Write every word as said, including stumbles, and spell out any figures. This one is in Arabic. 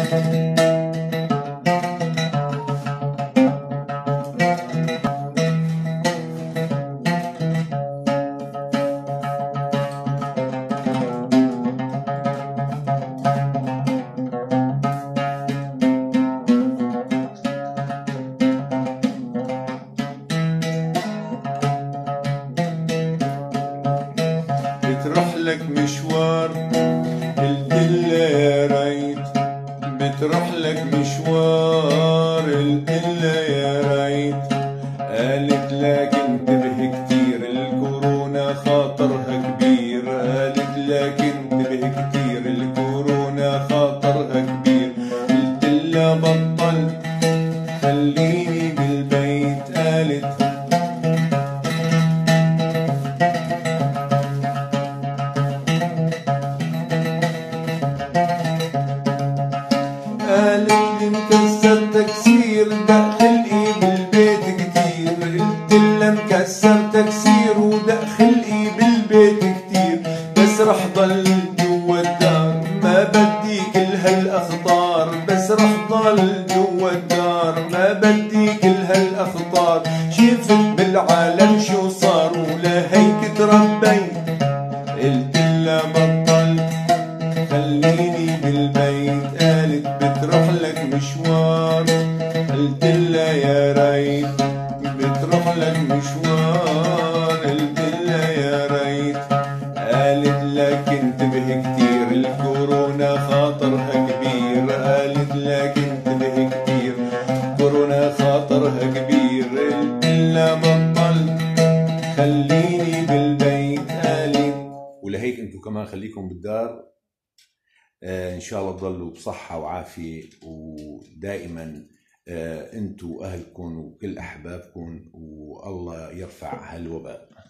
بتروح لك مشوار قلتلها يا ريت، بتروح لك مشوار قلتلها يا ريت، قالت لك انتبه كتير الكورونا خاطرها كبير، قالت لك انتبه كتير الكورونا خاطرها كبير، قلتلها بطلت خليني بالبيت، قالت قالت لي مكسر تكسير دخلقي بالبيت كتير، قلتلها مكسر تكسير ودخلقي بالبيت كتير، بس رح ضل جوا الدار ما بدي كل هالاخطار، بس رح ضل جوا الدار ما بدي كل هالاخطار، شفت بالعالم شو صار ولهيك تربيت، قلتلها بطلت خليني بالبيت، قالت بتروح لك مشوار قلتلها يا ريت، بتروح لك مشوار قلتلها يا ريت، قالت لك انتبه كتير الكورونا خاطرها كبير، قالت لك انتبه كتير كورونا خاطرها كبير، قلتلها بطلت خليني بالبيت، قالت ولهيك انتو كمان خليكم بالدار. آه إن شاء الله تضلوا بصحة وعافية، ودائما آه أنتوا أهلكم وكل أحبابكم، والله يرفع هالوباء.